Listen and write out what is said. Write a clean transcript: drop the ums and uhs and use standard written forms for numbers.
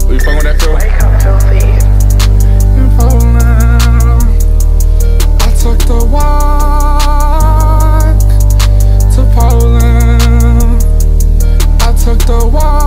You fucking with that feel? Wake up, filthy. In Poland, I took the walk to Poland. I took the walk.